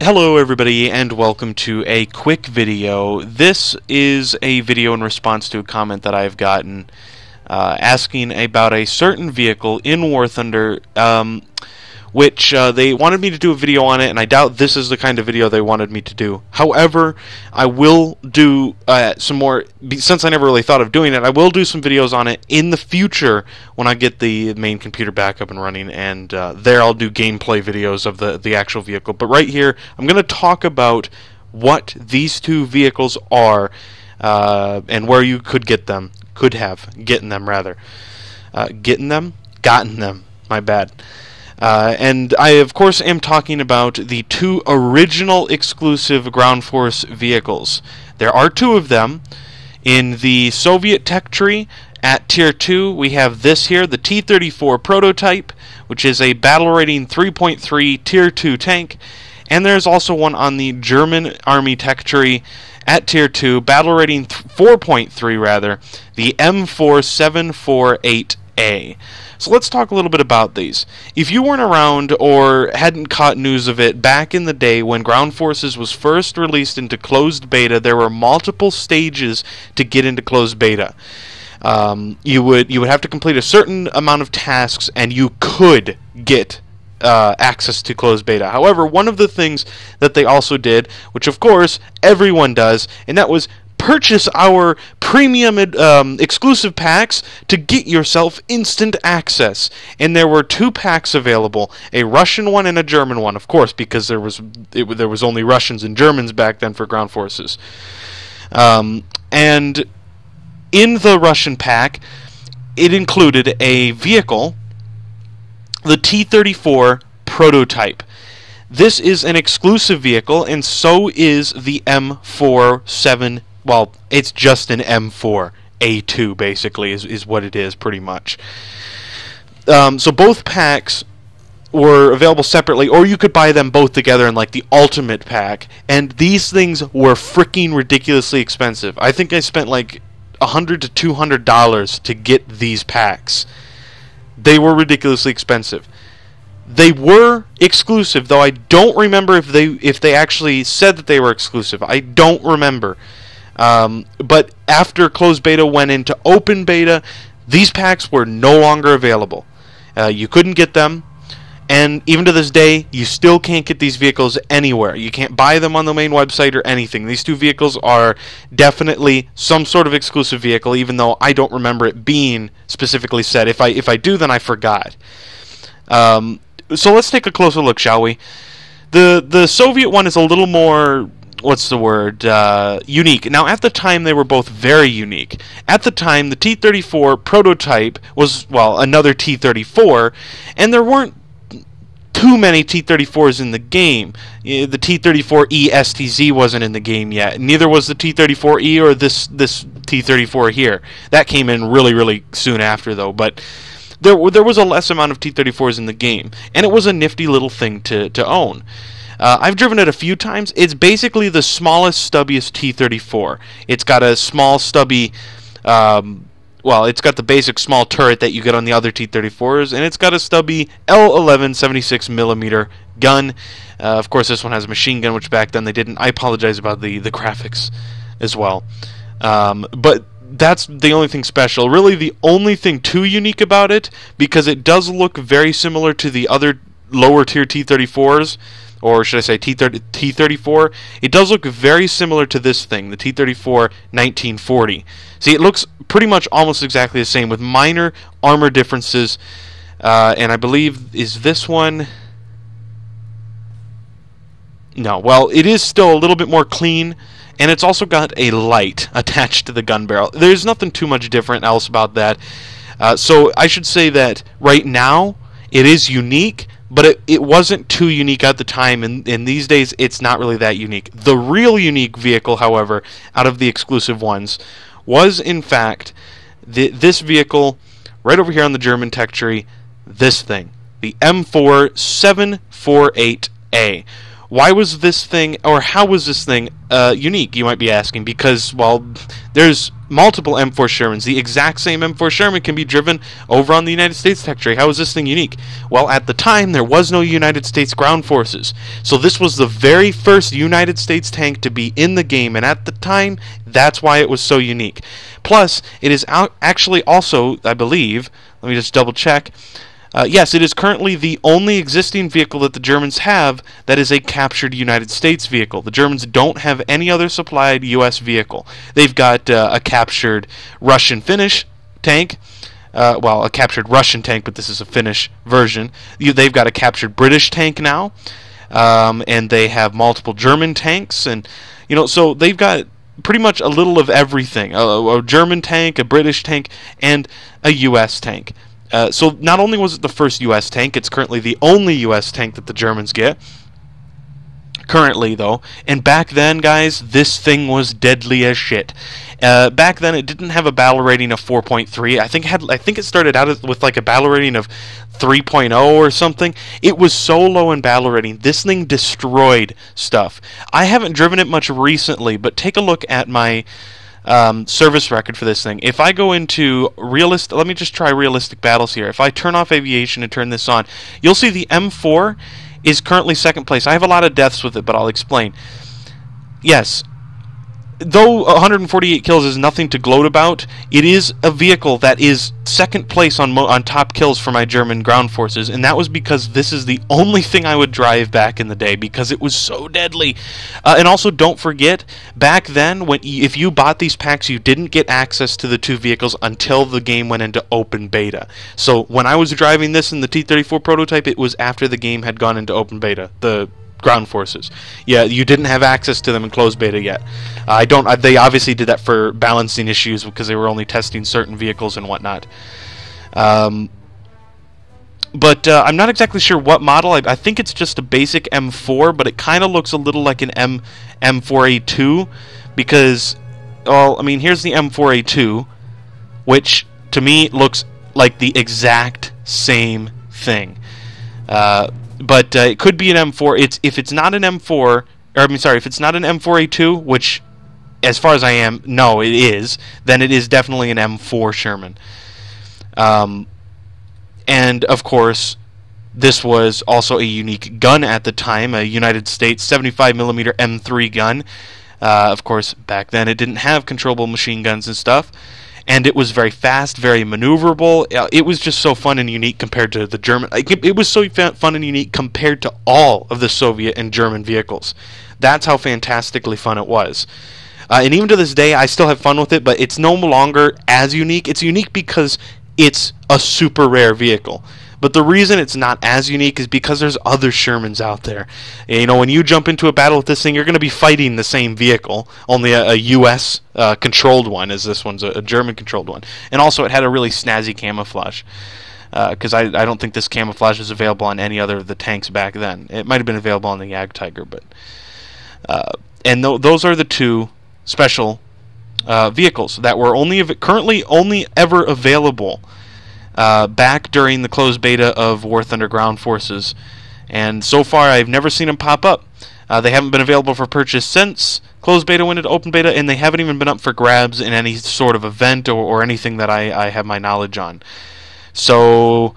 Hello everybody and welcome to a quick video. This is a video in response to a comment that I've gotten asking about a certain vehicle in War Thunder, which they wanted me to do a video on it, and I doubt this is the kind of video they wanted me to do. However, I will do some more, since I never really thought of doing it, I will do some videos on it in the future when I get the main computer back up and running, and there I'll do gameplay videos of the actual vehicle. But right here, I'm going to talk about what these two vehicles are, and where you could get them. Gotten them, my bad. And I, of course, am talking about the two original exclusive ground force vehicles. There are two of them. In the Soviet tech tree at Tier 2, we have this here, the T-34 prototype, which is a battle rating 3.3 Tier 2 tank. And there's also one on the German Army tech tree at Tier 2, battle rating 4.3 rather, the M4748A. So let's talk a little bit about these. If you weren't around or hadn't caught news of it, back in the day when Ground Forces was first released into closed beta, there were multiple stages to get into closed beta. You would have to complete a certain amount of tasks, and you could get access to closed beta. However, one of the things that they also did, which of course everyone does, and that was purchase our premium exclusive packs to get yourself instant access. And there were two packs available, a Russian one and a German one, of course, because there was only Russians and Germans back then for ground forces. And in the Russian pack, it included a vehicle, the T-34 prototype. This is an exclusive vehicle, and so is the M47. Well, it's just an M4A2, basically, is what it is, pretty much. So both packs were available separately, or you could buy them both together in, like, the ultimate pack. And these things were freaking ridiculously expensive. I think I spent, like, $100 to $200 to get these packs. They were ridiculously expensive. They were exclusive, though I don't remember if they actually said that they were exclusive. I don't remember. But after closed beta went into open beta, these packs were no longer available. You couldn't get them, and even to this day, you still can't get these vehicles anywhere. You can't buy them on the main website or anything. These two vehicles are definitely some sort of exclusive vehicle, even though I don't remember it being specifically said. If I do, then I forgot. So let's take a closer look, shall we? The Soviet one is a little more, what's the word, unique. Now, at the time, they were both very unique. At the time, the T-34 prototype was, well, another T-34, and there weren't too many T-34s in the game. The T-34E STZ wasn't in the game yet. Neither was the T-34E or this T-34 here. That came in really, really soon after, though, but there was a less amount of T-34s in the game, and it was a nifty little thing to own. I've driven it a few times. It's basically the smallest, stubbiest T-34. It's got a small, stubby, well, it's got the basic small turret that you get on the other T-34s, and it's got a stubby L11 76mm gun. Of course, this one has a machine gun, which back then they didn't. I apologize about the graphics as well. But that's the only thing special. Really, the only thing too unique about it, because it does look very similar to the other lower tier T-34s, or should I say T-34, it does look very similar to this thing, the T-34 1940. See, it looks pretty much almost exactly the same, with minor armor differences, and I believe, is this one? No, well, it is still a little bit more clean, and it's also got a light attached to the gun barrel. There's nothing too much different else about that. So I should say that right now it is unique, but it wasn't too unique at the time, and these days it's not really that unique. The real unique vehicle, however, out of the exclusive ones, was in fact this vehicle right over here on the German tech tree, this thing, the M4748A. Why was this thing, or how was this thing unique, you might be asking? Because, well, there's multiple M4 Shermans. The exact same M4 Sherman can be driven over on the United States tech tree. How is this thing unique? Well, at the time, there was no United States ground forces. So this was the very first United States tank to be in the game, and at the time, that's why it was so unique. Plus, it is actually also, I believe, let me just double check, yes, it is currently the only existing vehicle that the Germans have that is a captured United States vehicle. The Germans don't have any other supplied U.S. vehicle. They've got a captured Russian-Finnish tank. Well, a captured Russian tank, but this is a Finnish version. They've got a captured British tank now, and they have multiple German tanks, and so they've got pretty much a little of everything: a German tank, a British tank, and a U.S. tank. So not only was it the first U.S. tank, it's currently the only U.S. tank that the Germans get. Currently, though, and back then, guys, this thing was deadly as shit. Back then, it didn't have a battle rating of 4.3. I think it started out with like a battle rating of 3.0 or something. It was so low in battle rating. This thing destroyed stuff. I haven't driven it much recently, but take a look at my service record for this thing. If I go into let me just try realistic battles here. If I turn off aviation and turn this on, you'll see the M4 is currently second place. I have a lot of deaths with it, but I'll explain. Yes, though 148 kills is nothing to gloat about, it is a vehicle that is second place on top kills for my German ground forces, and that was because this is the only thing I would drive back in the day because it was so deadly. And also, don't forget, back then, if you bought these packs, you didn't get access to the two vehicles until the game went into open beta. So when I was driving this in the T-34 prototype, it was after the game had gone into open beta. The ground forces. Yeah, you didn't have access to them in closed beta yet. They obviously did that for balancing issues because they were only testing certain vehicles and whatnot. But I'm not exactly sure what model. I think it's just a basic M4, but it kind of looks a little like an M4A2 because, well, I mean, here's the M4A2, which to me looks like the exact same thing. But it could be an M4. If it's not an M4, or if it's not an M4A2, which, as far as I am, no, it is, then it is definitely an M4 Sherman. And of course, this was also a unique gun at the time, a United States 75mm M3 gun. Of course, back then it didn't have controllable machine guns and stuff. And it was very fast, very maneuverable. It was just so fun and unique compared to the German. It was so fun and unique compared to all of the Soviet and German vehicles. That's how fantastically fun it was. And even to this day, I still have fun with it, but it's no longer as unique. It's unique because it's a super rare vehicle. But the reason it's not as unique is because there's other Shermans out there. When you jump into a battle with this thing, you're going to be fighting the same vehicle, only a U.S. Controlled one, as this one's a German controlled one. And also, it had a really snazzy camouflage, because I don't think this camouflage was available on any other of the tanks back then. It might have been available on the Jagd Tiger, but those are the two special vehicles that were currently only ever available back during the closed beta of War Thunder Ground Forces, and so far I've never seen them pop up. They haven't been available for purchase since closed beta went into open beta, and they haven't even been up for grabs in any sort of event or anything that I have my knowledge on. So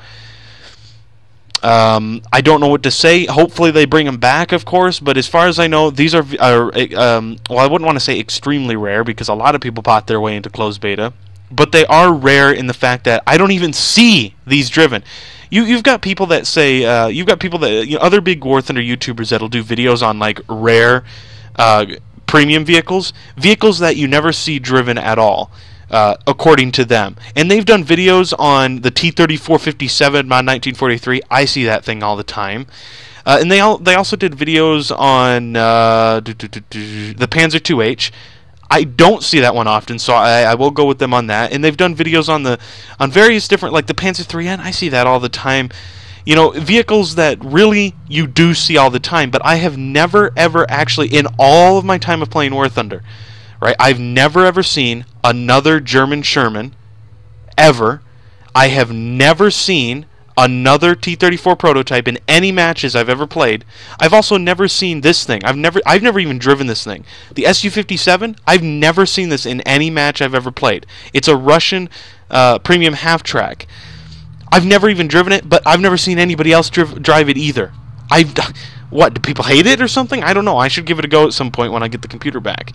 I don't know what to say. Hopefully they bring them back, of course, but as far as I know, these are well, I wouldn't want to say extremely rare because a lot of people bought their way into closed beta. But they are rare in the fact that I don't even see these driven. You've got people that say other big War Thunder YouTubers that'll do videos on like rare premium vehicles that you never see driven at all, according to them. And they've done videos on the T-34 57 Mod 1943. I see that thing all the time. And they also did videos on the Panzer II-H. I don't see that one often, so I will go with them on that. And they've done videos on various different, like the Panzer IIIN. I see that all the time. Vehicles that really you do see all the time. But I have never ever actually, in all of my time of playing War Thunder, right? I've never ever seen another German Sherman ever. I have never seen another T-34 prototype in any matches I've ever played. I've also never seen this thing. I've never even driven this thing. The Su-57, I've never seen this in any match I've ever played. It's a Russian premium half-track. I've never even driven it, but I've never seen anybody else drive it either. What, do people hate it or something? I don't know. I should give it a go at some point when I get the computer back.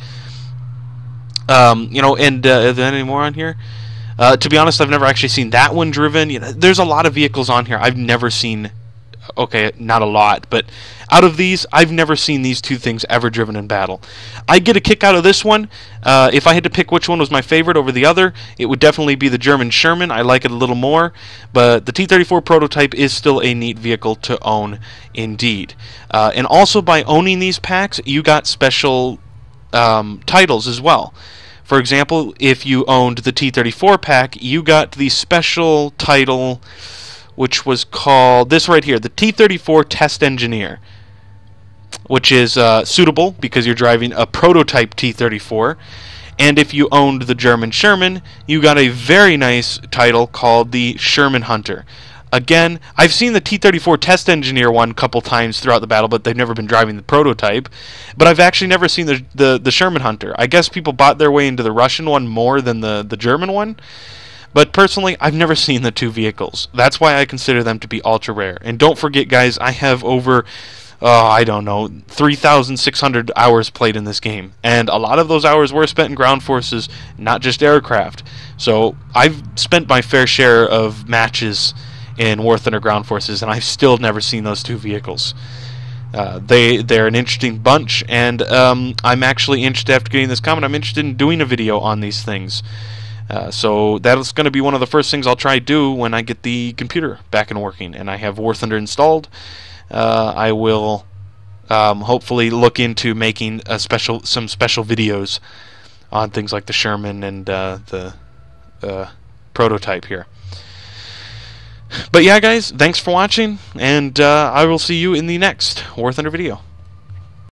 You know, and are there any more on here? To be honest, I've never actually seen that one driven. You know, there's a lot of vehicles on here I've never seen. Okay, not a lot, but out of these, I've never seen these two things ever driven in battle. I get a kick out of this one. If I had to pick which one was my favorite over the other, it would definitely be the German Sherman. I like it a little more, but the T-34 prototype is still a neat vehicle to own indeed. And also by owning these packs, you got special titles as well. For example, if you owned the T-34 pack, you got the special title, which was called this right here, the T-34 Test Engineer, which is suitable because you're driving a prototype T-34. And if you owned the German Sherman, you got a very nice title called the Sherman Hunter. Again, I've seen the T-34 Test Engineer one a couple times throughout the battle, but they've never been driving the prototype. But I've actually never seen the Sherman Hunter. I guess people bought their way into the Russian one more than the German one. But personally, I've never seen the two vehicles. That's why I consider them to be ultra rare. And don't forget, guys, I have over, I don't know, 3,600 hours played in this game. And a lot of those hours were spent in ground forces, not just aircraft. So I've spent my fair share of matches in War Thunder ground forces, and I've still never seen those two vehicles. They're an interesting bunch, and I'm actually interested, after getting this comment, I'm interested in doing a video on these things. So that's going to be one of the first things I'll try to do when I get the computer back and working and I have War Thunder installed. I will hopefully look into making some special videos on things like the Sherman and the prototype here. But yeah, guys, thanks for watching, and I will see you in the next War Thunder video.